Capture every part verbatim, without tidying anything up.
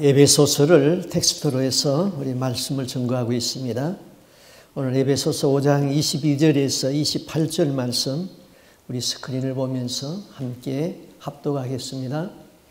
에베소서를 텍스트로 해서 우리 말씀을 증거하고 있습니다. 오늘 에베소서 오 장 이십이 절에서 이십팔 절 말씀 우리 스크린을 보면서 함께 합독하겠습니다.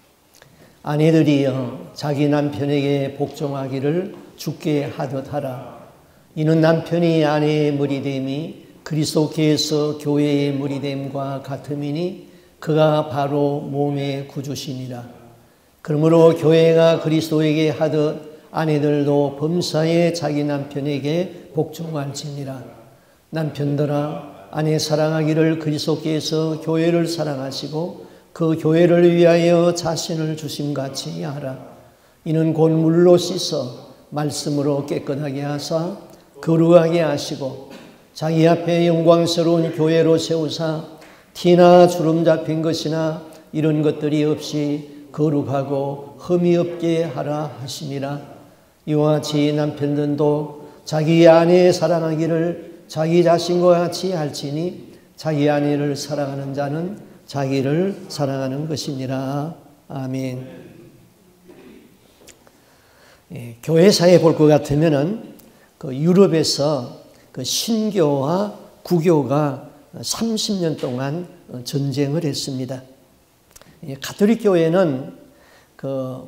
아내들이여 자기 남편에게 복종하기를 주께 하듯 하라. 이는 남편이 아내의 무리됨이 그리스도께서 교회의 무리됨과 같음이니 그가 바로 몸의 구주시니라. 그러므로 교회가 그리스도에게 하듯 아내들도 범사에 자기 남편에게 복종할지니라. 남편들아 아내 사랑하기를 그리스도께서 교회를 사랑하시고 그 교회를 위하여 자신을 주심같이 하라. 이는 곧 물로 씻어 말씀으로 깨끗하게 하사 거룩하게 하시고 자기 앞에 영광스러운 교회로 세우사 티나 주름 잡힌 것이나 이런 것들이 없이 거룩하고 흠이 없게 하라 하심이라. 이와 같이 남편들도 자기 아내 사랑하기를 자기 자신과 같이 할지니 자기 아내를 사랑하는 자는 자기를 사랑하는 것이니라. 아멘. 예, 교회사에 볼 것 같으면은 그 유럽에서 그 신교와 구교가 삼십 년 동안 전쟁을 했습니다. 가톨릭 교회는 그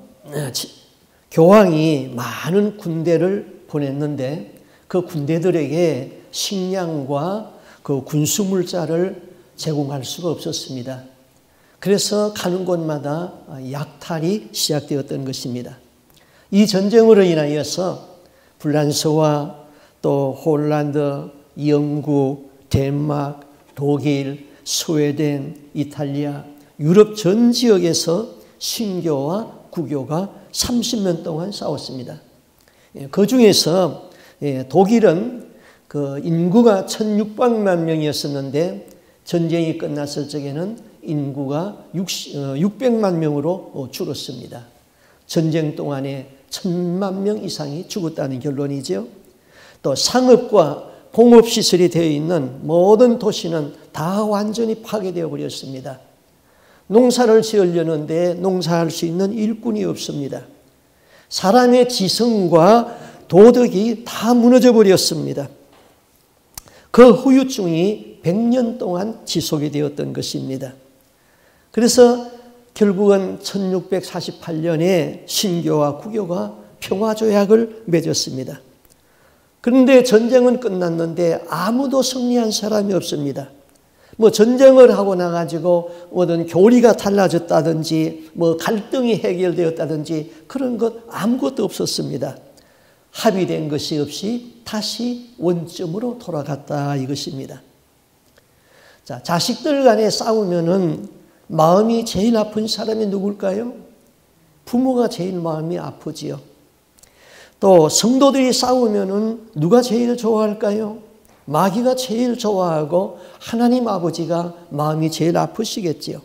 교황이 많은 군대를 보냈는데 그 군대들에게 식량과 그 군수물자를 제공할 수가 없었습니다. 그래서 가는 곳마다 약탈이 시작되었던 것입니다. 이 전쟁으로 인하여서 프랑스와 또 홀란드, 영국, 덴마크, 독일, 스웨덴, 이탈리아, 유럽 전 지역에서 신교와 구교가 삼십 년 동안 싸웠습니다. 그 중에서 독일은 그 인구가 천육백만 명이었었는데 전쟁이 끝났을 적에는 인구가 육백만 명으로 줄었습니다. 전쟁 동안에 천만 명 이상이 죽었다는 결론이죠. 또 상업과 공업시설이 되어 있는 모든 도시는 다 완전히 파괴되어 버렸습니다. 농사를 지으려는데 농사할 수 있는 일꾼이 없습니다. 사람의 지성과 도덕이 다 무너져 버렸습니다. 그 후유증이 백 년 동안 지속이 되었던 것입니다. 그래서 결국은 천육백사십팔 년에 신교와 구교가 평화조약을 맺었습니다. 그런데 전쟁은 끝났는데 아무도 승리한 사람이 없습니다. 뭐 전쟁을 하고 나가지고 어떤 교리가 달라졌다든지 뭐 갈등이 해결되었다든지 그런 것 아무것도 없었습니다. 합의된 것이 없이 다시 원점으로 돌아갔다 이것입니다. 자, 자식들 간에 싸우면은 마음이 제일 아픈 사람이 누굴까요? 부모가 제일 마음이 아프지요. 또 성도들이 싸우면은 누가 제일 좋아할까요? 마귀가 제일 좋아하고 하나님 아버지가 마음이 제일 아프시겠지요.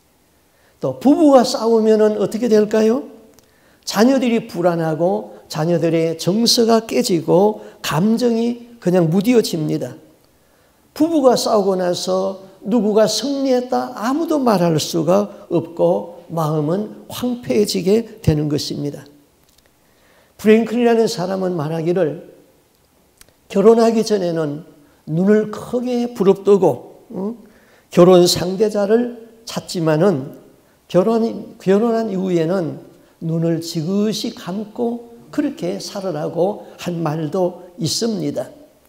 또 부부가 싸우면은 어떻게 될까요? 자녀들이 불안하고 자녀들의 정서가 깨지고 감정이 그냥 무뎌집니다. 부부가 싸우고 나서 누구가 승리했다 아무도 말할 수가 없고 마음은 황폐해지게 되는 것입니다. 프랭클이라는 사람은 말하기를 결혼하기 전에는 눈을 크게 부릅뜨고 응? 결혼 상대자를 찾지만은 결혼, 결혼한 이후에는 눈을 지그시 감고 그렇게 살으라고 한 말도 있습니다.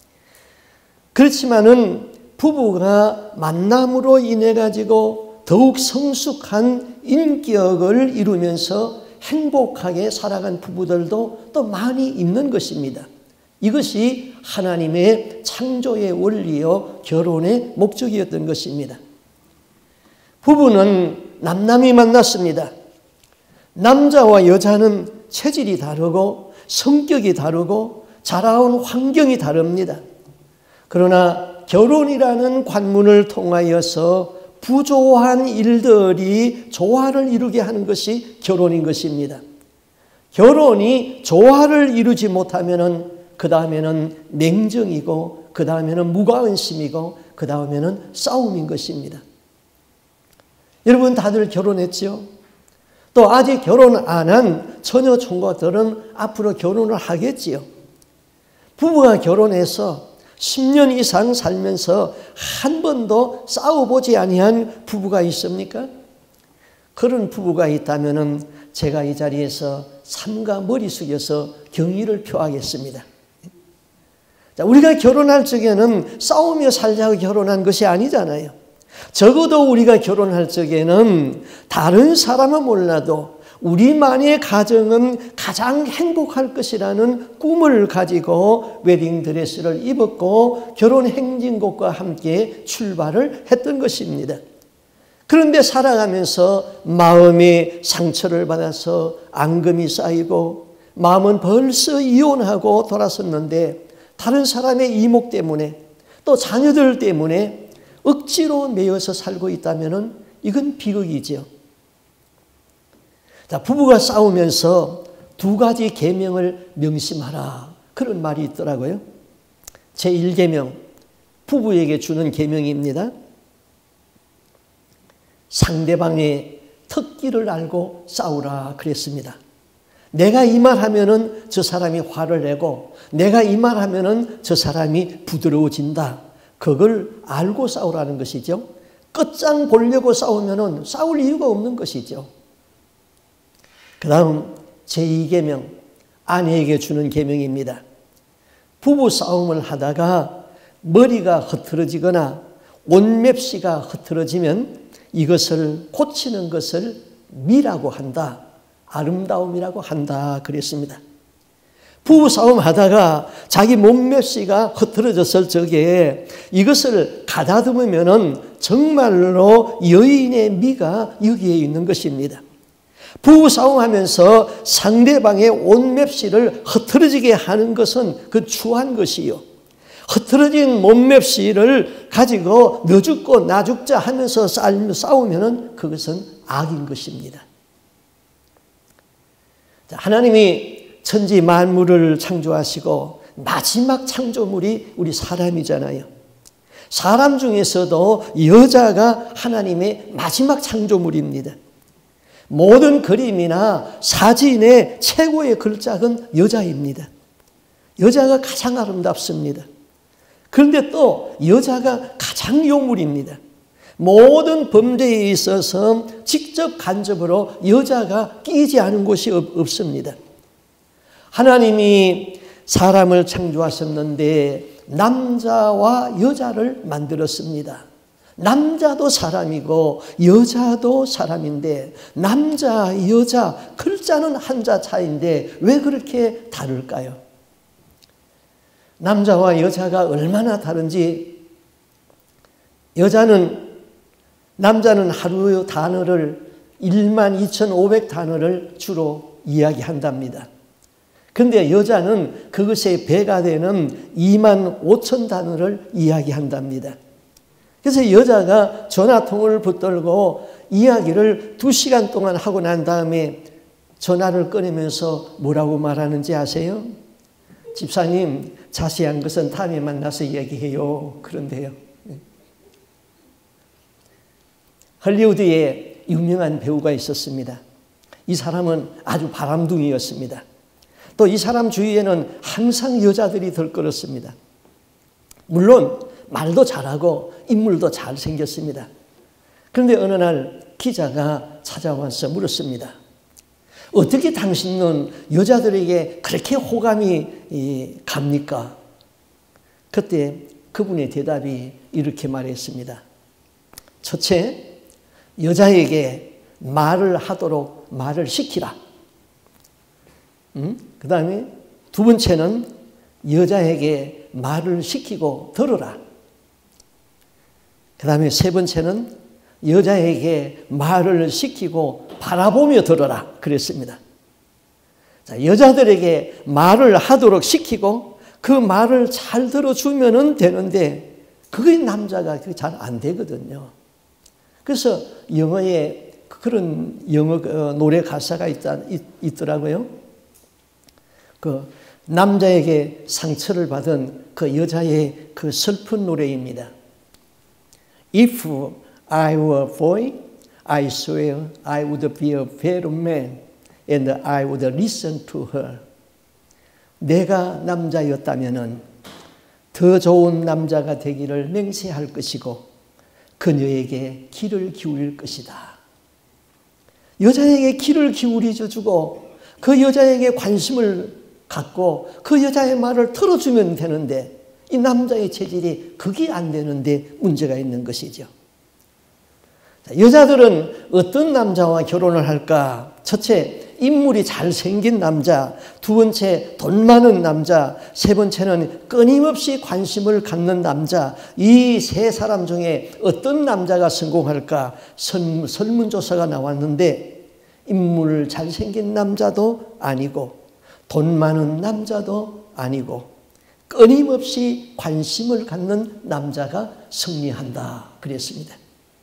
그렇지만은 부부가 만남으로 인해 가지고 더욱 성숙한 인격을 이루면서 행복하게 살아간 부부들도 또 많이 있는 것입니다. 이것이 하나님의 창조의 원리요 결혼의 목적이었던 것입니다. 부부는 남남이 만났습니다. 남자와 여자는 체질이 다르고 성격이 다르고 자라온 환경이 다릅니다. 그러나 결혼이라는 관문을 통하여서 부조한 일들이 조화를 이루게 하는 것이 결혼인 것입니다. 결혼이 조화를 이루지 못하면은 그 다음에는 냉정이고 그 다음에는 무관심이고 그 다음에는 싸움인 것입니다. 여러분 다들 결혼했죠? 또 아직 결혼 안 한 처녀 총각들은 앞으로 결혼을 하겠지요. 부부가 결혼해서 십 년 이상 살면서 한 번도 싸워보지 아니한 부부가 있습니까? 그런 부부가 있다면 제가 이 자리에서 삼가 머리 숙여서 경의를 표하겠습니다. 자, 우리가 결혼할 적에는 싸우며 살자고 결혼한 것이 아니잖아요. 적어도 우리가 결혼할 적에는 다른 사람은 몰라도 우리만의 가정은 가장 행복할 것이라는 꿈을 가지고 웨딩드레스를 입었고 결혼 행진곡과 함께 출발을 했던 것입니다. 그런데 살아가면서 마음의 상처를 받아서 앙금이 쌓이고 마음은 벌써 이혼하고 돌아섰는데 다른 사람의 이목 때문에 또 자녀들 때문에 억지로 매여서 살고 있다면 이건 비극이죠. 자, 부부가 싸우면서 두 가지 계명을 명심하라. 그런 말이 있더라고요. 제일 계명, 부부에게 주는 계명입니다. 상대방의 특기를 알고 싸우라 그랬습니다. 내가 이 말 하면은 저 사람이 화를 내고 내가 이 말 하면은 저 사람이 부드러워진다. 그걸 알고 싸우라는 것이죠. 끝장 보려고 싸우면은 싸울 이유가 없는 것이죠. 그 다음 제이 계명, 아내에게 주는 계명입니다. 부부 싸움을 하다가 머리가 흐트러지거나 옷맵시가 흐트러지면 이것을 고치는 것을 미라고 한다. 아름다움이라고 한다 그랬습니다. 부부싸움 하다가 자기 몸맵시가 흐트러졌을 적에 이것을 가다듬으면 정말로 여인의 미가 여기에 있는 것입니다. 부부싸움하면서 상대방의 옷맵시를 흐트러지게 하는 것은 그 추한 것이요. 흐트러진 몸맵시를 가지고 너 죽고 나 죽자 하면서 싸우면 그것은 악인 것입니다. 하나님이 천지 만물을 창조하시고 마지막 창조물이 우리 사람이잖아요. 사람 중에서도 여자가 하나님의 마지막 창조물입니다. 모든 그림이나 사진의 최고의 걸작은 여자입니다. 여자가 가장 아름답습니다. 그런데 또 여자가 가장 요물입니다. 모든 범죄에 있어서 직접 간접으로 여자가 끼지 않은 곳이 없습니다. 하나님이 사람을 창조하셨는데 남자와 여자를 만들었습니다. 남자도 사람이고 여자도 사람인데 남자, 여자, 글자는 한자 차이인데 왜 그렇게 다를까요? 남자와 여자가 얼마나 다른지 여자는 남자는 하루 단어를 만 이천오백 단어를 주로 이야기한답니다. 그런데 여자는 그것의 배가 되는 이만 오천 단어를 이야기한답니다. 그래서 여자가 전화통을 붙들고 이야기를 두 시간 동안 하고 난 다음에 전화를 꺼내면서 뭐라고 말하는지 아세요? 집사님, 자세한 것은 다음에 만나서 얘기해요. 그런데요. 헐리우드에 유명한 배우가 있었습니다. 이 사람은 아주 바람둥이였습니다. 또 이 사람 주위에는 항상 여자들이 들끓었습니다. 물론 말도 잘하고 인물도 잘생겼습니다. 그런데 어느 날 기자가 찾아와서 물었습니다. 어떻게 당신은 여자들에게 그렇게 호감이 갑니까? 그때 그분의 대답이 이렇게 말했습니다. 첫째, 여자에게 말을 하도록 말을 시키라. 음? 그 다음에 두 번째는 여자에게 말을 시키고 들으라. 그 다음에 세 번째는 여자에게 말을 시키고 바라보며 들어라 그랬습니다. 자, 여자들에게 말을 하도록 시키고 그 말을 잘 들어주면 되는데 그게 남자가 잘 안 되거든요. 그래서 영어에 그런 영어 노래 가사가 있다, 있, 있더라고요. 그 남자에게 상처를 받은 그 여자의 그 슬픈 노래입니다. If I were a boy, I swear I would be a better man and I would listen to her. 내가 남자였다면 더 좋은 남자가 되기를 맹세할 것이고 그녀에게 귀를 기울일 것이다. 여자에게 귀를 기울여 주고 그 여자에게 관심을 갖고 그 여자의 말을 들어주면 되는데 이 남자의 체질이 그게 안 되는데 문제가 있는 것이죠. 여자들은 어떤 남자와 결혼을 할까? 첫째, 인물이 잘생긴 남자. 두 번째, 돈 많은 남자. 세 번째는 끊임없이 관심을 갖는 남자. 이 세 사람 중에 어떤 남자가 성공할까? 설문조사가 나왔는데 인물 잘생긴 남자도 아니고 돈 많은 남자도 아니고 끊임없이 관심을 갖는 남자가 승리한다 그랬습니다.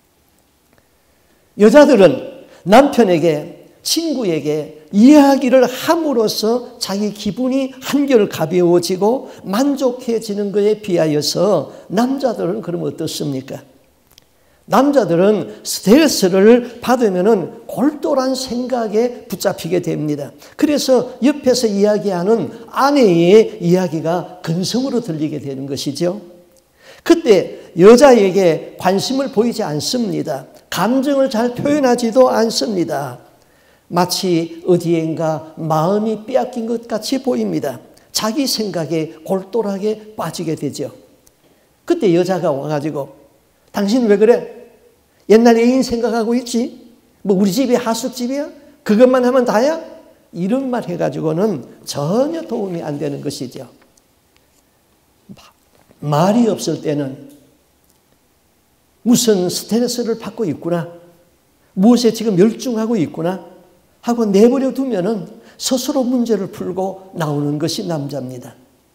여자들은 남편에게, 친구에게 이야기를 함으로써 자기 기분이 한결 가벼워지고 만족해지는 것에 비하여서 남자들은 그럼 어떻습니까? 남자들은 스트레스를 받으면 골똘한 생각에 붙잡히게 됩니다. 그래서 옆에서 이야기하는 아내의 이야기가 근성으로 들리게 되는 것이죠. 그때 여자에게 관심을 보이지 않습니다. 감정을 잘 표현하지도 않습니다. 마치 어디엔가 마음이 빼앗긴 것 같이 보입니다. 자기 생각에 골똘하게 빠지게 되죠. 그때 여자가 와가지고 당신 왜 그래? 옛날 애인 생각하고 있지? 뭐 우리 집이 하숙집이야? 그것만 하면 다야? 이런 말 해가지고는 전혀 도움이 안 되는 것이죠. 말이 없을 때는 무슨 스트레스를 받고 있구나, 무엇에 지금 열중하고 있구나 하고 내버려 두면은 스스로 문제를 풀고 나오는 것이 남자입니다.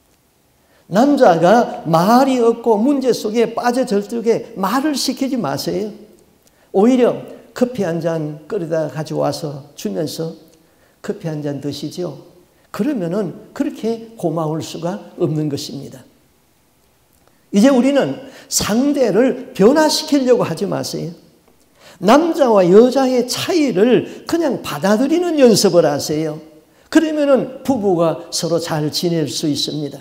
남자가 말이 없고 문제 속에 빠져들게 말을 시키지 마세요. 오히려 커피 한 잔 끓여다 가져와서 주면서 커피 한 잔 드시죠. 그러면은 그렇게 고마울 수가 없는 것입니다. 이제 우리는 상대를 변화시키려고 하지 마세요. 남자와 여자의 차이를 그냥 받아들이는 연습을 하세요. 그러면은 부부가 서로 잘 지낼 수 있습니다.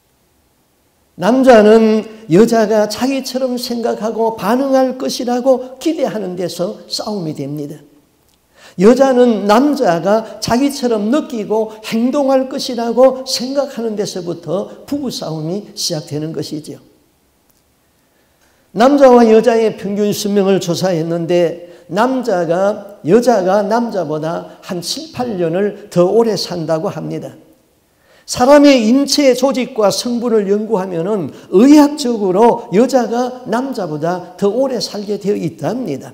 남자는 여자가 자기처럼 생각하고 반응할 것이라고 기대하는 데서 싸움이 됩니다. 여자는 남자가 자기처럼 느끼고 행동할 것이라고 생각하는 데서부터 부부싸움이 시작되는 것이죠. 남자와 여자의 평균 수명을 조사했는데 남자가 여자가 남자보다 한 칠, 팔 년을 더 오래 산다고 합니다. 사람의 인체 조직과 성분을 연구하면은 의학적으로 여자가 남자보다 더 오래 살게 되어 있답니다.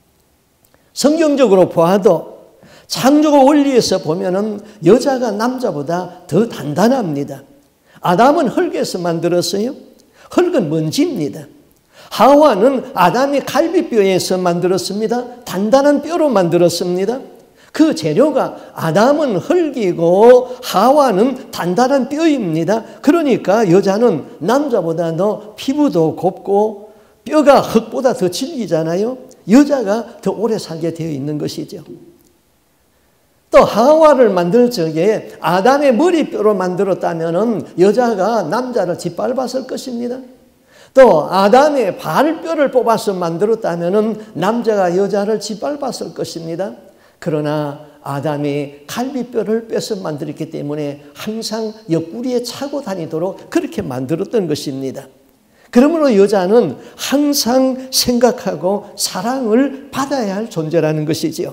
성경적으로 보아도 창조가 원리에서 보면은 여자가 남자보다 더 단단합니다. 아담은 흙에서 만들었어요. 흙은 먼지입니다. 하와는 아담의 갈비뼈에서 만들었습니다. 단단한 뼈로 만들었습니다. 그 재료가 아담은 흙이고 하와는 단단한 뼈입니다. 그러니까 여자는 남자보다 더 피부도 곱고 뼈가 흙보다 더 질기잖아요. 여자가 더 오래 살게 되어 있는 것이죠. 또 하와를 만들 적에 아담의 머리뼈로 만들었다면 여자가 남자를 짓밟았을 것입니다. 또 아담의 발뼈를 뽑아서 만들었다면 남자가 여자를 짓밟았을 것입니다. 그러나 아담이 갈비뼈를 빼서 만들었기 때문에 항상 옆구리에 차고 다니도록 그렇게 만들었던 것입니다. 그러므로 여자는 항상 생각하고 사랑을 받아야 할 존재라는 것이지요.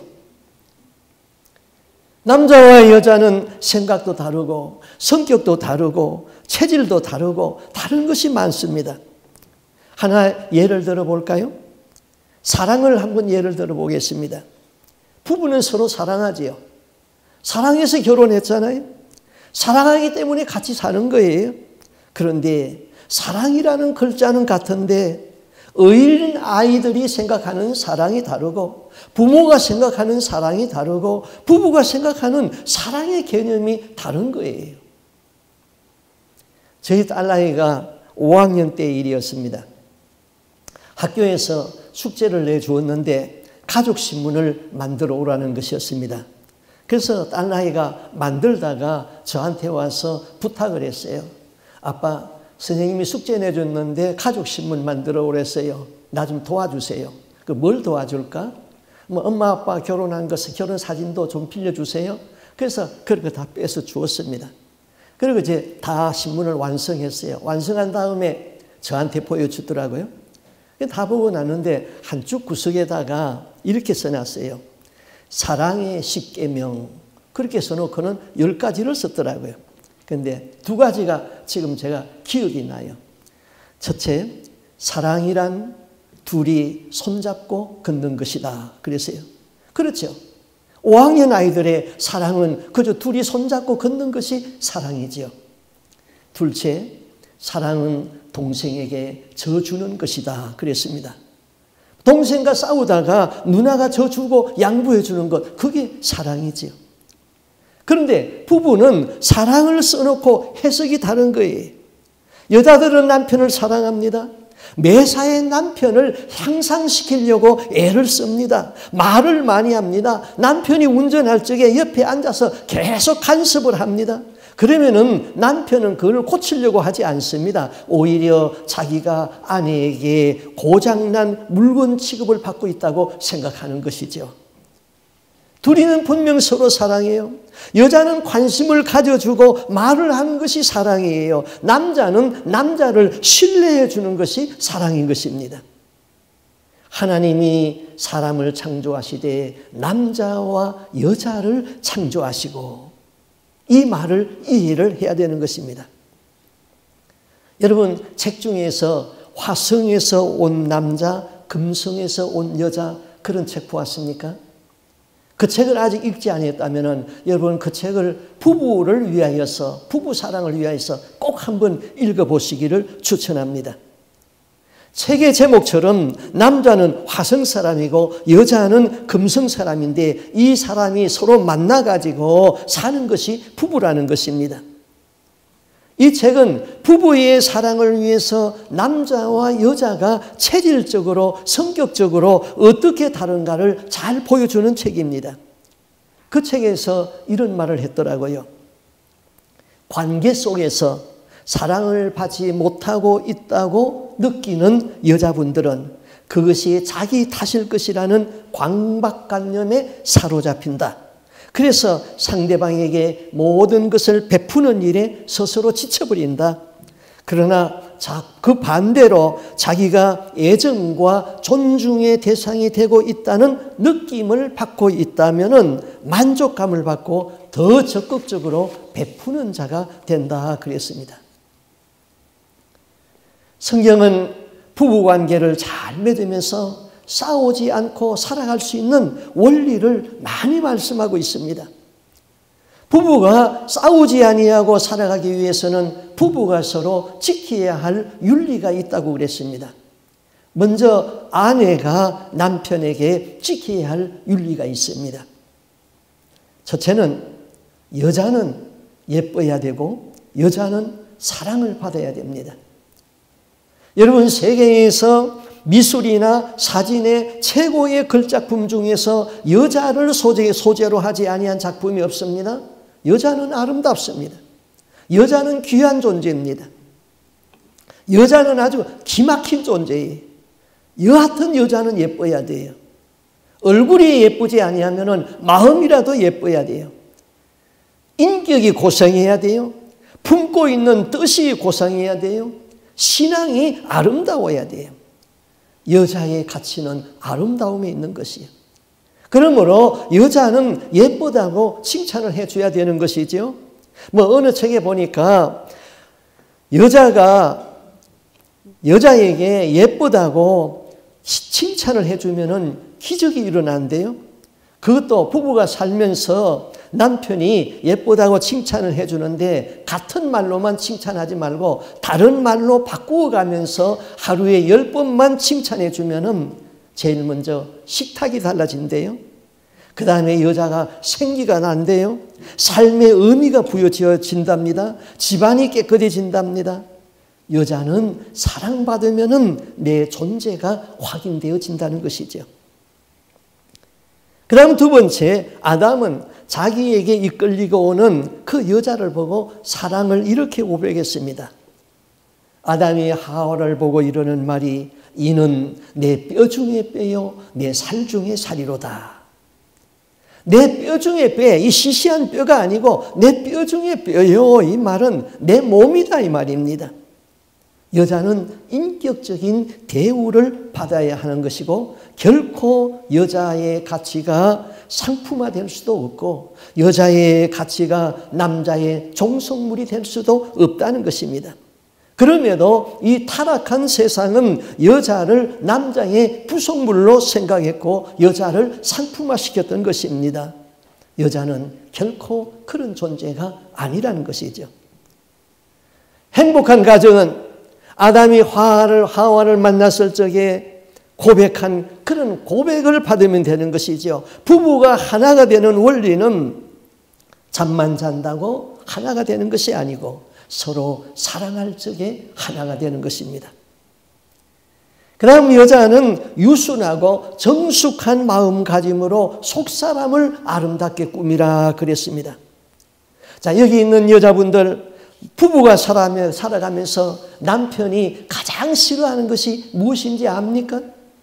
남자와 여자는 생각도 다르고 성격도 다르고 체질도 다르고 다른 것이 많습니다. 하나 예를 들어 볼까요? 사랑을 한번 예를 들어 보겠습니다. 부부는 서로 사랑하지요. 사랑해서 결혼했잖아요. 사랑하기 때문에 같이 사는 거예요. 그런데 사랑이라는 글자는 같은데 어린 아이들이 생각하는 사랑이 다르고 부모가 생각하는 사랑이 다르고 부부가 생각하는 사랑의 개념이 다른 거예요. 저희 딸아이가 오 학년 때 일이었습니다. 학교에서 숙제를 내주었는데 가족신문을 만들어 오라는 것이었습니다. 그래서 딸아이가 만들다가 저한테 와서 부탁을 했어요. 아빠, 선생님이 숙제 내줬는데 가족신문 만들어 오랬어요. 나 좀 도와주세요. 그 뭘 도와줄까? 뭐 엄마 아빠 결혼한 거 결혼 사진도 좀 빌려주세요. 그래서 그렇게 다 빼서 주었습니다. 그리고 이제 다 신문을 완성했어요. 완성한 다음에 저한테 보여주더라고요. 다 보고 났는데 한쪽 구석에다가 이렇게 써놨어요. 사랑의 십계명. 그렇게 써놓고는 열 가지를 썼더라고요. 그런데 두 가지가 지금 제가 기억이 나요. 첫째, 사랑이란 둘이 손잡고 걷는 것이다. 그랬어요. 그렇죠. 오 학년 아이들의 사랑은 그저 둘이 손잡고 걷는 것이 사랑이지요. 둘째, 사랑은 동생에게 져주는 것이다. 그랬습니다. 동생과 싸우다가 누나가 져주고 양보해 주는 것, 그게 사랑이지요. 그런데 부부는 사랑을 써놓고 해석이 다른 거예요. 여자들은 남편을 사랑합니다. 매사에 남편을 향상시키려고 애를 씁니다. 말을 많이 합니다. 남편이 운전할 적에 옆에 앉아서 계속 간섭을 합니다. 그러면은 남편은 그걸 고치려고 하지 않습니다. 오히려 자기가 아내에게 고장난 물건 취급을 받고 있다고 생각하는 것이죠. 둘이는 분명 서로 사랑해요. 여자는 관심을 가져주고 말을 하는 것이 사랑이에요. 남자는 남자를 신뢰해 주는 것이 사랑인 것입니다. 하나님이 사람을 창조하시되 남자와 여자를 창조하시고, 이 말을 이해를 해야 되는 것입니다. 여러분, 책 중에서 화성에서 온 남자, 금성에서 온 여자, 그런 책 보았습니까? 그 책을 아직 읽지 않았다면 여러분 그 책을 부부를 위하여서, 부부 사랑을 위하여서 꼭 한번 읽어보시기를 추천합니다. 책의 제목처럼 남자는 화성 사람이고 여자는 금성 사람인데 이 사람이 서로 만나가지고 사는 것이 부부라는 것입니다. 이 책은 부부의 사랑을 위해서 남자와 여자가 체질적으로, 성격적으로 어떻게 다른가를 잘 보여주는 책입니다. 그 책에서 이런 말을 했더라고요. 관계 속에서 사랑을 받지 못하고 있다고 느끼는 여자분들은 그것이 자기 탓일 것이라는 강박관념에 사로잡힌다. 그래서 상대방에게 모든 것을 베푸는 일에 스스로 지쳐버린다. 그러나 그 반대로 자기가 애정과 존중의 대상이 되고 있다는 느낌을 받고 있다면 만족감을 받고 더 적극적으로 베푸는 자가 된다 그랬습니다. 성경은 부부관계를 잘 맺으면서 싸우지 않고 살아갈 수 있는 원리를 많이 말씀하고 있습니다. 부부가 싸우지 아니하고 살아가기 위해서는 부부가 서로 지켜야 할 윤리가 있다고 그랬습니다. 먼저 아내가 남편에게 지켜야 할 윤리가 있습니다. 첫째는 여자는 예뻐야 되고 여자는 사랑을 받아야 됩니다. 여러분, 세계에서 미술이나 사진의 최고의 걸작품 중에서 여자를 소재, 소재로 하지 아니한 작품이 없습니다. 여자는 아름답습니다. 여자는 귀한 존재입니다. 여자는 아주 기막힌 존재예요. 여하튼 여자는 예뻐야 돼요. 얼굴이 예쁘지 아니하면 마음이라도 예뻐야 돼요. 인격이 고상해야 돼요. 품고 있는 뜻이 고상해야 돼요. 신앙이 아름다워야 돼요. 여자의 가치는 아름다움에 있는 것이에요. 그러므로 여자는 예쁘다고 칭찬을 해줘야 되는 것이죠. 뭐 어느 책에 보니까 여자가 여자에게 예쁘다고 칭찬을 해주면은 기적이 일어난대요. 그것도 부부가 살면서 남편이 예쁘다고 칭찬을 해주는데 같은 말로만 칭찬하지 말고 다른 말로 바꾸어 가면서 하루에 열 번만 칭찬해 주면은 제일 먼저 식탁이 달라진대요. 그 다음에 여자가 생기가 난대요. 삶의 의미가 부여진답니다. 집안이 깨끗해진답니다. 여자는 사랑받으면은 내 존재가 확인되어진다는 것이죠. 다음 두 번째, 아담은 자기에게 이끌리고 오는 그 여자를 보고 사랑을 이렇게 고백했습니다. 아담이 하와를 보고 이르는 말이 이는 내 뼈 중에 뼈요 내 살 중에 살이로다. 내 뼈 중에 뼈, 이 시시한 뼈가 아니고 내 뼈 중에 뼈요. 이 말은 내 몸이다 이 말입니다. 여자는 인격적인 대우를 받아야 하는 것이고 결코 여자의 가치가 상품화될 수도 없고 여자의 가치가 남자의 종속물이 될 수도 없다는 것입니다. 그럼에도 이 타락한 세상은 여자를 남자의 부속물로 생각했고 여자를 상품화시켰던 것입니다. 여자는 결코 그런 존재가 아니라는 것이죠. 행복한 가정은 아담이 하와를, 하와를 만났을 적에 고백한 그런 고백을 받으면 되는 것이죠. 부부가 하나가 되는 원리는 잠만 잔다고 하나가 되는 것이 아니고 서로 사랑할 적에 하나가 되는 것입니다. 그 다음 여자는 유순하고 정숙한 마음가짐으로 속사람을 아름답게 꾸미라 그랬습니다. 자, 여기 있는 여자분들 부부가 살아가면서 남편이 가장 싫어하는 것이 무엇인지 압니까?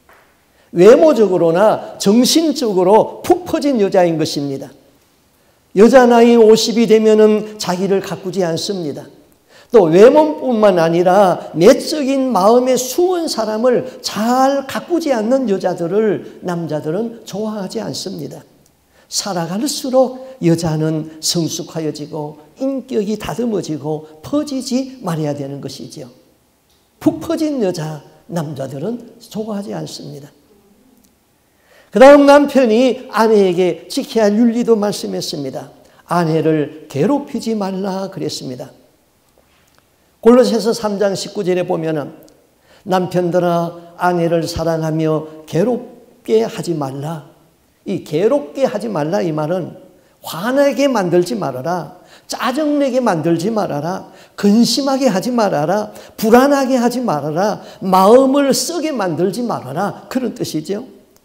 외모적으로나 정신적으로 푹 퍼진 여자인 것입니다. 여자 나이 오십이 되면은 자기를 가꾸지 않습니다. 또 외모뿐만 아니라 내적인 마음의 수원 사람을 잘 가꾸지 않는 여자들을 남자들은 좋아하지 않습니다. 살아갈수록 여자는 성숙하여지고 인격이 다듬어지고 퍼지지 말아야 되는 것이죠. 푹 퍼진 여자 남자들은 좋아하지 않습니다. 그 다음 남편이 아내에게 지켜야 할 윤리도 말씀했습니다. 아내를 괴롭히지 말라 그랬습니다. 골로새서 삼 장 십구 절에 보면은 남편들아 아내를 사랑하며 괴롭게 하지 말라. 이 괴롭게 하지 말라 이 말은 화나게 만들지 말아라. 짜증내게 만들지 말아라. 근심하게 하지 말아라. 불안하게 하지 말아라. 마음을 쓰게 만들지 말아라. 그런 뜻이죠.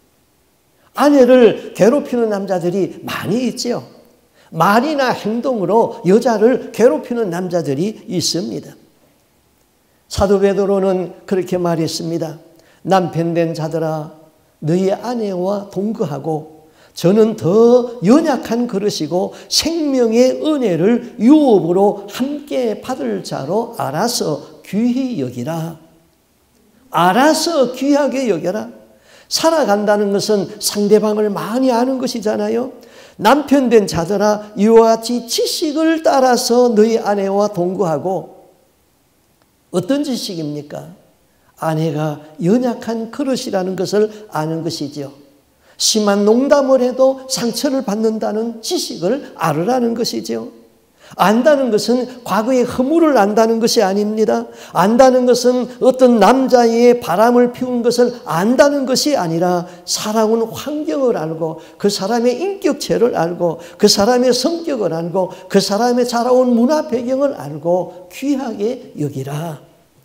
아내를 괴롭히는 남자들이 많이 있죠. 말이나 행동으로 여자를 괴롭히는 남자들이 있습니다. 사도 베드로는 그렇게 말했습니다. 남편 된 자들아 너희 아내와 동거하고 저는 더 연약한 그릇이고 생명의 은혜를 유업으로 함께 받을 자로 알아서 귀히 여기라. 알아서 귀하게 여겨라. 살아간다는 것은 상대방을 많이 아는 것이잖아요. 남편 된 자들아 이와 같이 지식을 따라서 너희 아내와 동거하고 어떤 지식입니까? 아내가 연약한 그릇이라는 것을 아는 것이죠. 심한 농담을 해도 상처를 받는다는 지식을 알으라는 것이죠. 안다는 것은 과거의 허물을 안다는 것이 아닙니다. 안다는 것은 어떤 남자의 바람을 피운 것을 안다는 것이 아니라 살아온 환경을 알고 그 사람의 인격체를 알고 그 사람의 성격을 알고 그 사람의 자라온 문화 배경을 알고 귀하게 여기라.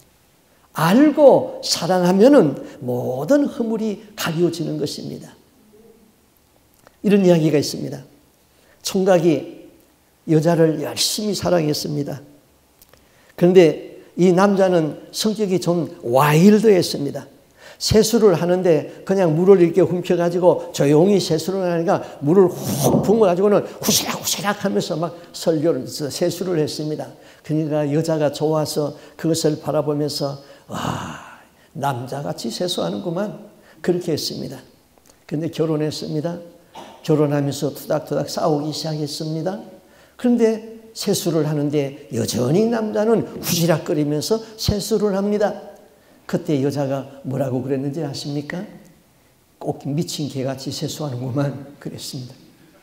알고 사랑하면은 모든 허물이 가려지는 것입니다. 이런 이야기가 있습니다. 총각이 여자를 열심히 사랑했습니다. 그런데 이 남자는 성격이 좀 와일드했습니다. 세수를 하는데 그냥 물을 이렇게 훔쳐가지고 조용히 세수를 하니까 물을 훅 붕어가지고는 후시락후시락 하면서 막 설교를, 세수를 했습니다. 그러니까 여자가 좋아서 그것을 바라보면서 와, 남자같이 세수하는구만. 그렇게 했습니다. 그런데 결혼했습니다. 결혼하면서 투닥투닥 싸우기 시작했습니다. 그런데 세수를 하는데 여전히 남자는 후지락거리면서 세수를 합니다. 그때 여자가 뭐라고 그랬는지 아십니까? 꼭 미친 개같이 세수하는구만 그랬습니다.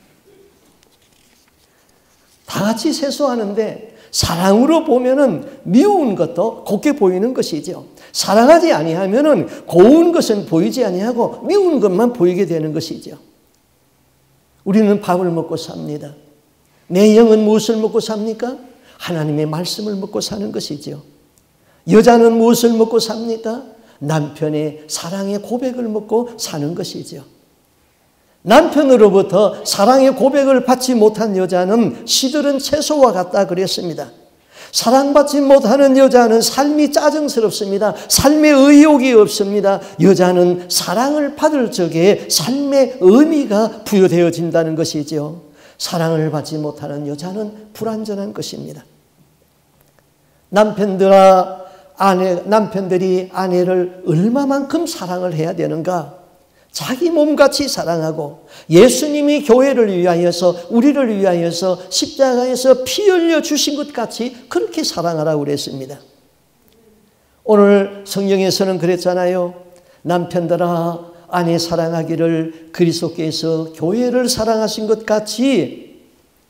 다 같이 세수하는데 사랑으로 보면은 미운 것도 곱게 보이는 것이죠. 사랑하지 아니하면은 고운 것은 보이지 아니하고 미운 것만 보이게 되는 것이죠. 우리는 밥을 먹고 삽니다. 내 영은 무엇을 먹고 삽니까? 하나님의 말씀을 먹고 사는 것이죠. 여자는 무엇을 먹고 삽니까? 남편의 사랑의 고백을 먹고 사는 것이죠. 남편으로부터 사랑의 고백을 받지 못한 여자는 시들은 채소와 같다 그랬습니다. 사랑받지 못하는 여자는 삶이 짜증스럽습니다. 삶의 의욕이 없습니다. 여자는 사랑을 받을 적에 삶의 의미가 부여되어진다는 것이죠. 사랑을 받지 못하는 여자는 불완전한 것입니다. 남편들아, 아내, 남편들이 아내를 얼마만큼 사랑을 해야 되는가? 자기 몸같이 사랑하고 예수님이 교회를 위하여서 우리를 위하여서 십자가에서 피 흘려 주신 것 같이 그렇게 사랑하라고 그랬습니다. 오늘 성경에서는 그랬잖아요. 남편들아 아내 사랑하기를 그리스도께서 교회를 사랑하신 것 같이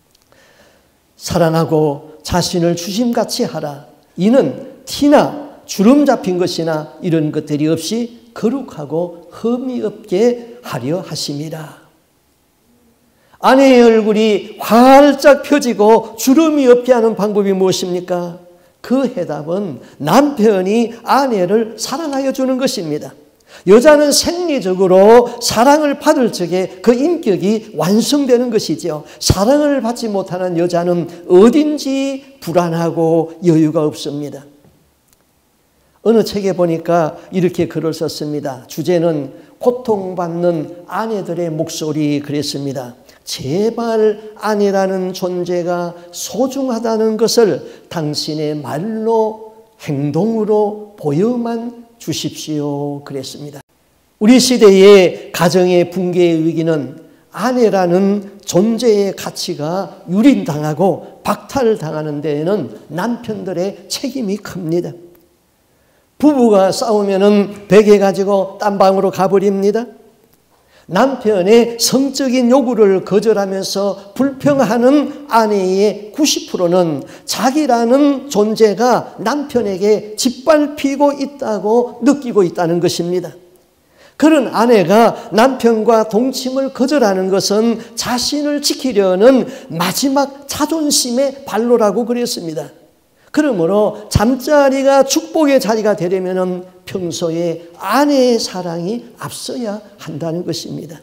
사랑하고 자신을 주심같이 하라. 이는 티나 주름 잡힌 것이나 이런 것들이 없이 거룩하고 흠이 없게 하려 하심이라. 아내의 얼굴이 활짝 펴지고 주름이 없게 하는 방법이 무엇입니까? 그 해답은 남편이 아내를 사랑하여 주는 것입니다. 여자는 생리적으로 사랑을 받을 적에 그 인격이 완성되는 것이죠. 사랑을 받지 못하는 여자는 어딘지 불안하고 여유가 없습니다. 어느 책에 보니까 이렇게 글을 썼습니다. 주제는 고통받는 아내들의 목소리 그랬습니다. 제발 아내라는 존재가 소중하다는 것을 당신의 말로 행동으로 보여만 주십시오 그랬습니다. 우리 시대의 가정의 붕괴의 위기는 아내라는 존재의 가치가 유린당하고 박탈당하는 데에는 남편들의 책임이 큽니다. 부부가 싸우면은 베개 가지고 딴 방으로 가버립니다. 남편의 성적인 요구를 거절하면서 불평하는 아내의 구십 퍼센트는 자기라는 존재가 남편에게 짓밟히고 있다고 느끼고 있다는 것입니다. 그런 아내가 남편과 동침을 거절하는 것은 자신을 지키려는 마지막 자존심의 발로라고 그랬습니다. 그러므로 잠자리가 축복의 자리가 되려면 평소에 아내의 사랑이 앞서야 한다는 것입니다.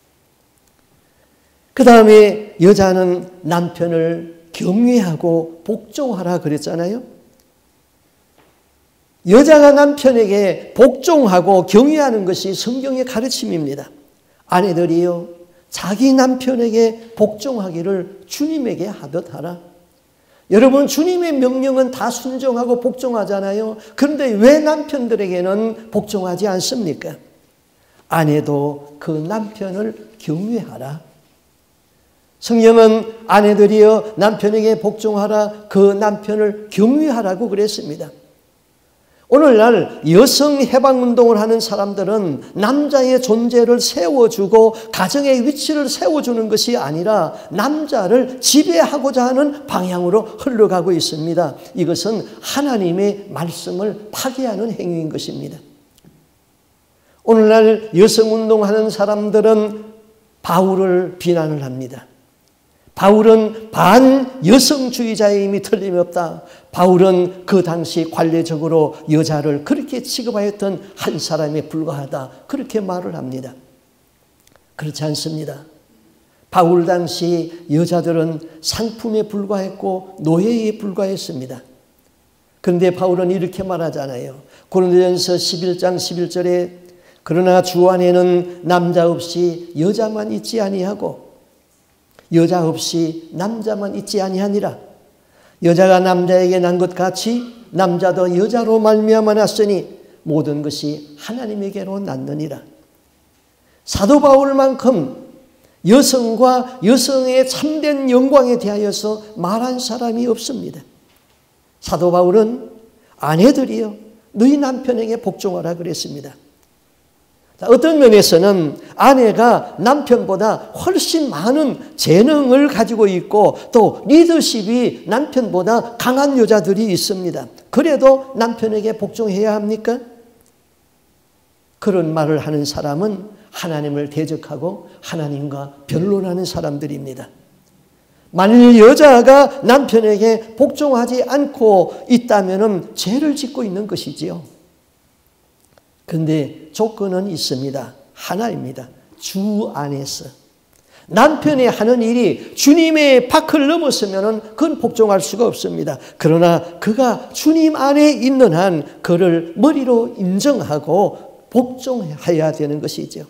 그 다음에 여자는 남편을 경외하고 복종하라 그랬잖아요. 여자가 남편에게 복종하고 경외하는 것이 성경의 가르침입니다. 아내들이요, 자기 남편에게 복종하기를 주님에게 하듯 하라. 여러분, 주님의 명령은 다 순종하고 복종하잖아요. 그런데 왜 남편들에게는 복종하지 않습니까? 아내도 그 남편을 경외하라. 성경은 아내들이여 남편에게 복종하라, 그 남편을 경외하라고 그랬습니다. 오늘날 여성 해방운동을 하는 사람들은 남자의 존재를 세워주고 가정의 위치를 세워주는 것이 아니라 남자를 지배하고자 하는 방향으로 흘러가고 있습니다. 이것은 하나님의 말씀을 파괴하는 행위인 것입니다. 오늘날 여성운동하는 사람들은 바울을 비난을 합니다. 바울은 반여성주의자임이 틀림없다. 바울은 그 당시 관례적으로 여자를 그렇게 취급하였던 한 사람에 불과하다. 그렇게 말을 합니다. 그렇지 않습니다. 바울 당시 여자들은 상품에 불과했고 노예에 불과했습니다. 그런데 바울은 이렇게 말하잖아요. 고린도전서 십일 장 십일 절에 그러나 주 안에는 남자 없이 여자만 있지 아니하고 여자 없이 남자만 있지 아니하니라. 여자가 남자에게 난 것 같이 남자도 여자로 말미암아 났으니 모든 것이 하나님에게로 났느니라. 사도 바울만큼 여성과 여성의 참된 영광에 대하여서 말한 사람이 없습니다. 사도 바울은 아내들이여 너희 남편에게 복종하라 그랬습니다. 어떤 면에서는 아내가 남편보다 훨씬 많은 재능을 가지고 있고 또 리더십이 남편보다 강한 여자들이 있습니다. 그래도 남편에게 복종해야 합니까? 그런 말을 하는 사람은 하나님을 대적하고 하나님과 변론하는 사람들입니다. 만일 여자가 남편에게 복종하지 않고 있다면 죄를 짓고 있는 것이지요. 그런데 조건은 있습니다. 하나입니다. 주 안에서. 남편이 하는 일이 주님의 밖을 넘었으면 그건 복종할 수가 없습니다. 그러나 그가 주님 안에 있는 한 그를 머리로 인정하고 복종해야 되는 것이죠.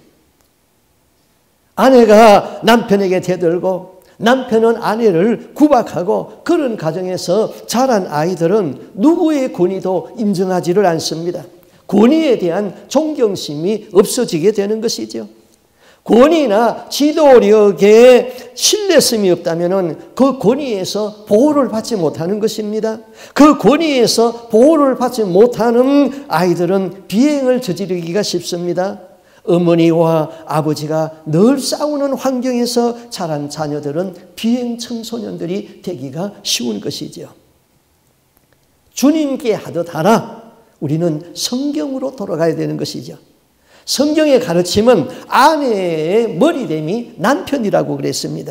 아내가 남편에게 대들고 남편은 아내를 구박하고 그런 가정에서 자란 아이들은 누구의 권위도 인정하지를 않습니다. 권위에 대한 존경심이 없어지게 되는 것이죠. 권위나 지도력에 신뢰성이 없다면 그 권위에서 보호를 받지 못하는 것입니다. 그 권위에서 보호를 받지 못하는 아이들은 비행을 저지르기가 쉽습니다. 어머니와 아버지가 늘 싸우는 환경에서 자란 자녀들은 비행 청소년들이 되기가 쉬운 것이죠. 주님께 하듯 하나 우리는 성경으로 돌아가야 되는 것이죠. 성경의 가르침은 아내의 머리됨이 남편이라고 그랬습니다.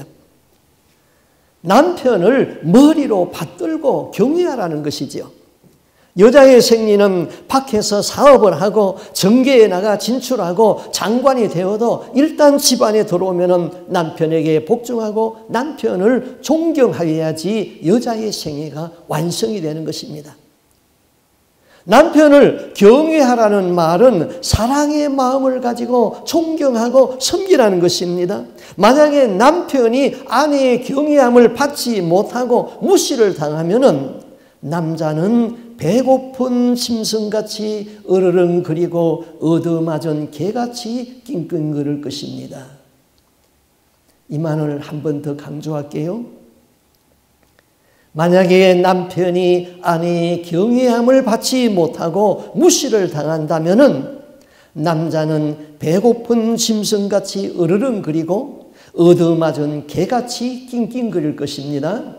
남편을 머리로 받들고 경외하라는 것이죠. 여자의 생리는 밖에서 사업을 하고 정계에 나가 진출하고 장관이 되어도 일단 집안에 들어오면 남편에게 복종하고 남편을 존경하여야지 여자의 생애가 완성이 되는 것입니다. 남편을 경외하라는 말은 사랑의 마음을 가지고 존경하고 섬기라는 것입니다. 만약에 남편이 아내의 경외함을 받지 못하고 무시를 당하면은 남자는 배고픈 짐승같이 으르렁거리고 얻어맞은 개같이 낑낑거릴 것입니다. 이 말을 한 번 더 강조할게요. 만약에 남편이 아내의 경외함을 받지 못하고 무시를 당한다면은 남자는 배고픈 짐승같이 으르렁거리고 얻어맞은 개같이 낑낑거릴 것입니다.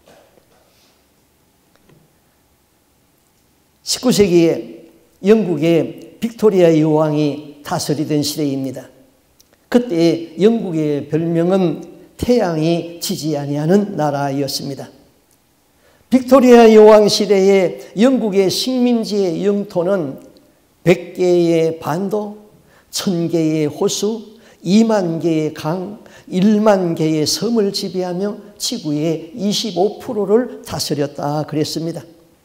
십구 세기에 영국의 빅토리아 여왕이 다스리던 시대입니다. 그때 영국의 별명은 태양이 지지 아니하는 나라였습니다. 빅토리아 여왕 시대에 영국의 식민지의 영토는 백 개의 반도, 천 개의 호수, 이만 개의 강, 일만 개의 섬을 지배하며 지구의 이십오 퍼센트를 다스렸다 그랬습니다.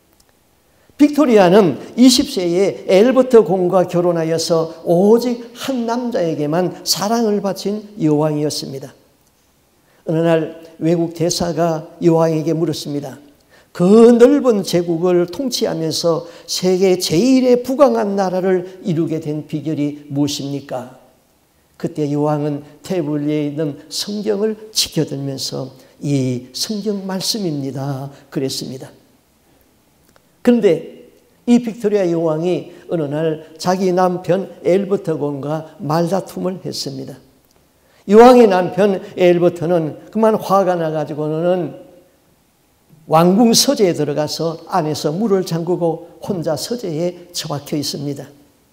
빅토리아는 이십 세에 앨버트 공과 결혼하여서 오직 한 남자에게만 사랑을 바친 여왕이었습니다. 어느 날 외국 대사가 여왕에게 물었습니다. 그 넓은 제국을 통치하면서 세계 제일의 부강한 나라를 이루게 된 비결이 무엇입니까? 그때 여왕은 테이블 위에 있는 성경을 지켜들면서 이 성경 말씀입니다 그랬습니다. 그런데 이 빅토리아 여왕이 어느 날 자기 남편 앨버트 공과 말다툼을 했습니다. 여왕의 남편 앨버트는 그만 화가 나가지고는 왕궁 서재에 들어가서 안에서 문을 잠그고 혼자 서재에 처박혀 있습니다.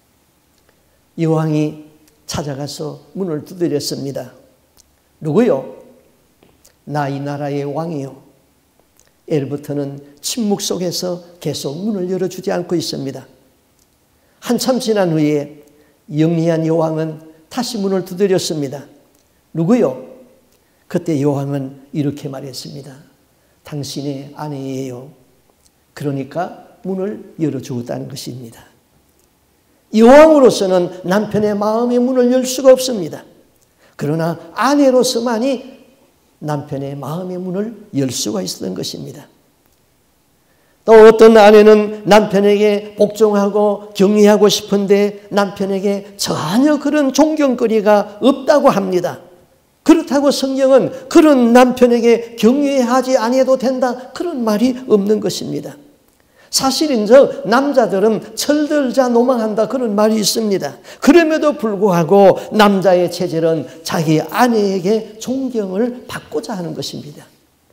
여왕이 찾아가서 문을 두드렸습니다. 누구요? 나 이 나라의 왕이요. 앨버트는 침묵 속에서 계속 문을 열어주지 않고 있습니다. 한참 지난 후에 영리한 여왕은 다시 문을 두드렸습니다. 누구요? 그때 여왕은 이렇게 말했습니다. 당신의 아내예요. 그러니까 문을 열어주었다는 것입니다. 여왕으로서는 남편의 마음의 문을 열 수가 없습니다. 그러나 아내로서만이 남편의 마음의 문을 열 수가 있었던 것입니다. 또 어떤 아내는 남편에게 복종하고 경외하고 싶은데 남편에게 전혀 그런 존경거리가 없다고 합니다. 그렇다고 성경은 그런 남편에게 경외하지 아니해도 된다 그런 말이 없는 것입니다. 사실인즉 남자들은 철들자 노망한다 그런 말이 있습니다. 그럼에도 불구하고 남자의 체질은 자기 아내에게 존경을 받고자 하는 것입니다.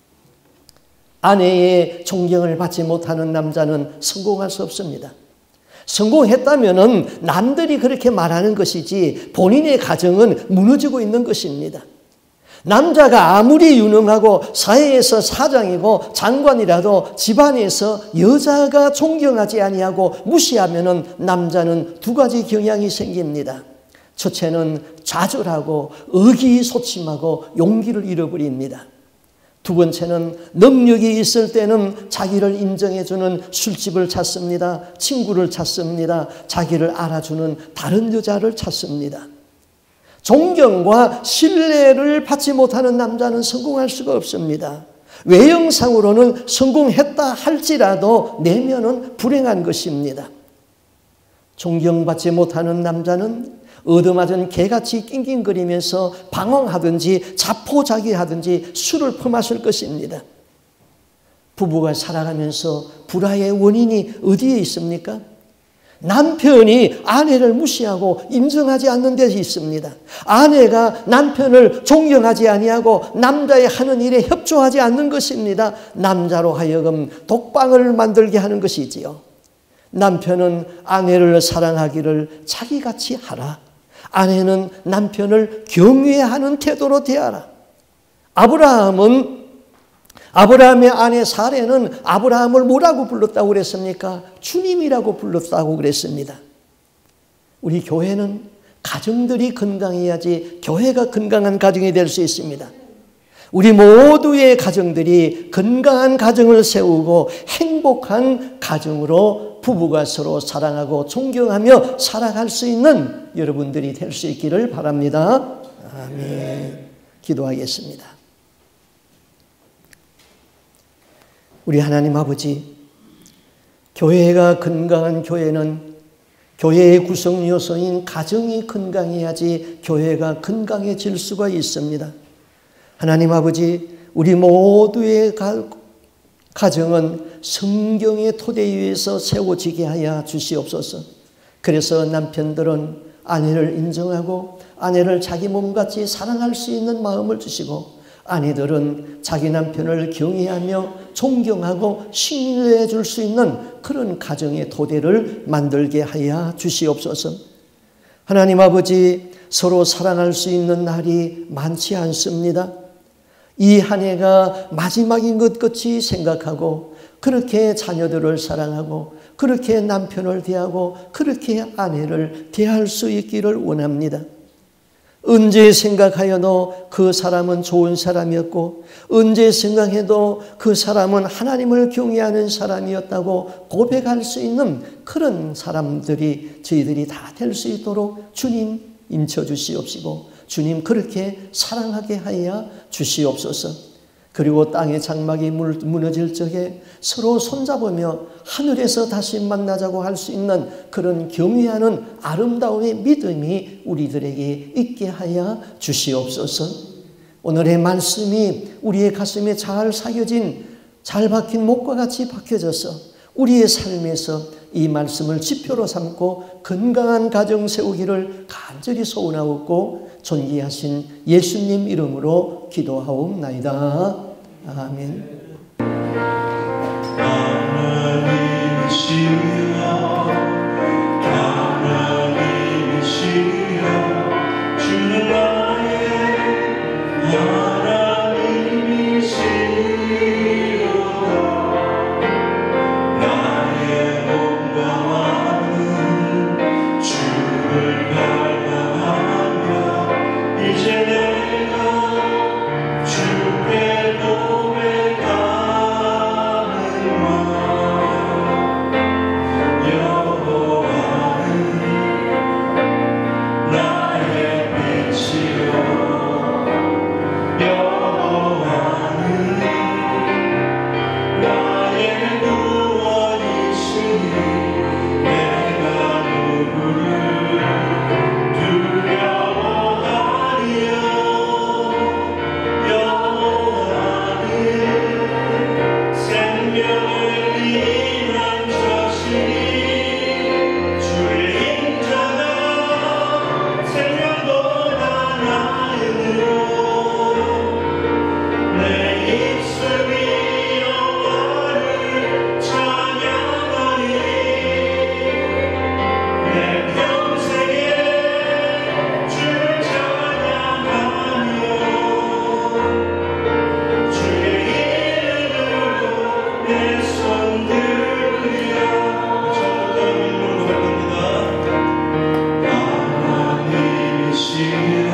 아내의 존경을 받지 못하는 남자는 성공할 수 없습니다. 성공했다면 남들이 그렇게 말하는 것이지 본인의 가정은 무너지고 있는 것입니다. 남자가 아무리 유능하고 사회에서 사장이고 장관이라도 집안에서 여자가 존경하지 아니하고 무시하면은 남자는 두 가지 경향이 생깁니다. 첫째는 좌절하고 의기소침하고 용기를 잃어버립니다. 두 번째는 능력이 있을 때는 자기를 인정해주는 술집을 찾습니다. 친구를 찾습니다. 자기를 알아주는 다른 여자를 찾습니다. 존경과 신뢰를 받지 못하는 남자는 성공할 수가 없습니다. 외형상으로는 성공했다 할지라도 내면은 불행한 것입니다. 존경받지 못하는 남자는 얻어맞은 개같이 낑낑거리면서 방황하든지 자포자기하든지 술을 퍼마실 것입니다. 부부가 살아가면서 불화의 원인이 어디에 있습니까? 남편이 아내를 무시하고 인정하지 않는 데 있습니다. 아내가 남편을 존경하지 아니하고 남자의 하는 일에 협조하지 않는 것입니다. 남자로 하여금 독방을 만들게 하는 것이지요. 남편은 아내를 사랑하기를 자기같이 하라. 아내는 남편을 경외하는 태도로 대하라. 아브라함은 아브라함의 아내 사레는 아브라함을 뭐라고 불렀다고 그랬습니까? 주님이라고 불렀다고 그랬습니다. 우리 교회는 가정들이 건강해야지 교회가 건강한 가정이 될 수 있습니다. 우리 모두의 가정들이 건강한 가정을 세우고 행복한 가정으로 부부가 서로 사랑하고 존경하며 살아갈 수 있는 여러분들이 될 수 있기를 바랍니다. 아멘. 기도하겠습니다. 우리 하나님 아버지, 교회가 건강한 교회는 교회의 구성 요소인 가정이 건강해야지 교회가 건강해질 수가 있습니다. 하나님 아버지, 우리 모두의 가정은 성경의 토대 위에서 세워지게 하여 주시옵소서. 그래서 남편들은 아내를 인정하고 아내를 자기 몸같이 사랑할 수 있는 마음을 주시고, 아내들은 자기 남편을 경외하며 존경하고 신뢰해 줄 수 있는 그런 가정의 토대를 만들게 하여 주시옵소서. 하나님 아버지, 서로 사랑할 수 있는 날이 많지 않습니다. 이 한 해가 마지막인 것 같이 생각하고 그렇게 자녀들을 사랑하고 그렇게 남편을 대하고 그렇게 아내를 대할 수 있기를 원합니다. 언제 생각하여도 그 사람은 좋은 사람이었고 언제 생각해도 그 사람은 하나님을 경외하는 사람이었다고 고백할 수 있는 그런 사람들이 저희들이 다 될 수 있도록 주님 임쳐 주시옵시고 주님 그렇게 사랑하게 하여 주시옵소서. 그리고 땅의 장막이 무너질 적에 서로 손잡으며 하늘에서 다시 만나자고 할 수 있는 그런 경외하는 아름다움의 믿음이 우리들에게 있게 하여 주시옵소서. 오늘의 말씀이 우리의 가슴에 잘 새겨진 잘 박힌 목과 같이 박혀져서 우리의 삶에서 이 말씀을 지표로 삼고 건강한 가정 세우기를 간절히 소원하옵고 존귀하신 예수님 이름으로 기도하옵나이다. 아멘. 하나님이시여, 하나님이시여, 주는 나의 하나님이시로다. 나의 몸과 마음 주를 갈망하며 이제 내가 주께 고백하는마. 여호와는 나의 빛이요, 여호와는 나의 구원이시니 내가 누구를 두려워하리요. 여호와는 생명을 위한 자신이 주의 인자가 생명보다 나으므로 내 입술이 여호와를 찬양하리. 내 평생에 주를 찬양하며 주의 이름으로 내 손 들으랴. 저부터 이름으로 갈 겁니다. 하나님이시여,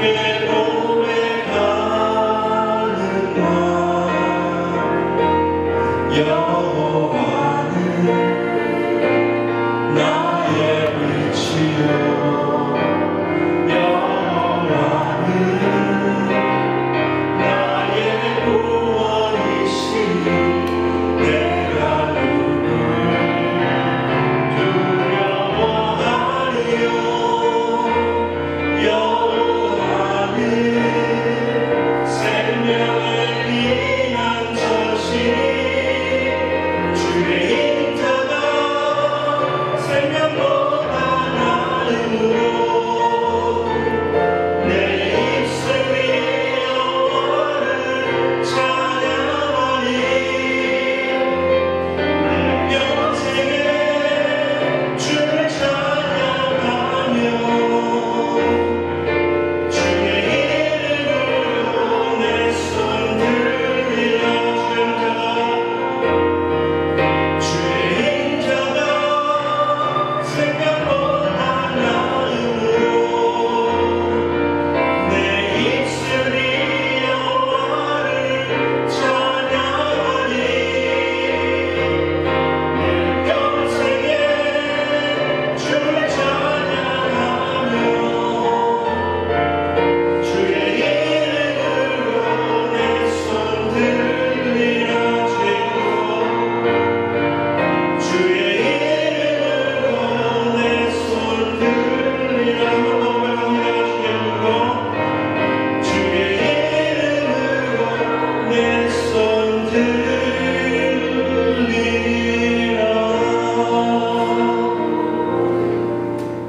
주께